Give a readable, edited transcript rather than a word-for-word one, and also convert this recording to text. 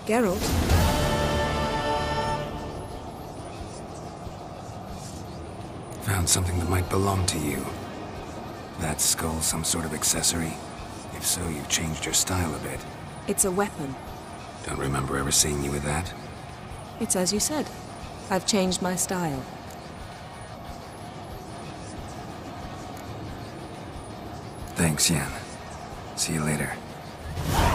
Geralt? Found something that might belong to you. That skull some sort of accessory? If so, you've changed your style a bit. It's a weapon. Don't remember ever seeing you with that. It's as you said. I've changed my style. Thanks, Yen. See you later.